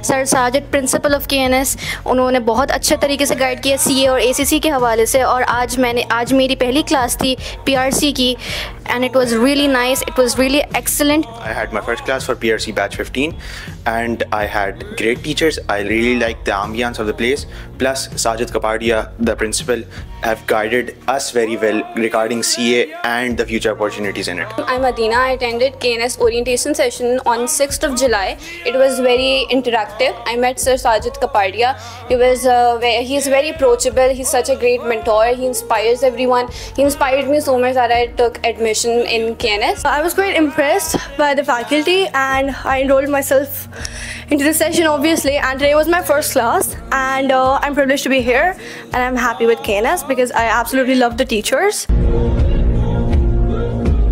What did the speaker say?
Sir Sajid, principal of KNS, उन्होंने बहुत अच्छे तरीके से गाइड किया CA और ACC के हवाले से। और आज मेरी पहली क्लास थी PRC की, and it was really nice, it was really excellent. I had my first class for PRC batch 15 and I had great teachers. I really liked the ambience of the place. Plus Sajid Kapadia, the principal, have guided us very well regarding CA and the future opportunities in it. I'm Adina. I attended KNS orientation session on 6th of July. It was very interactive. I met Sir Sajid Kapadia. He's very approachable. He's such a great mentor. He inspires everyone. He inspired me so much that I took admission in KNS. I was quite impressed by the faculty and I enrolled myself into the session obviously, and today was my first class, and I'm privileged to be here and I'm happy with KNS because I absolutely love the teachers.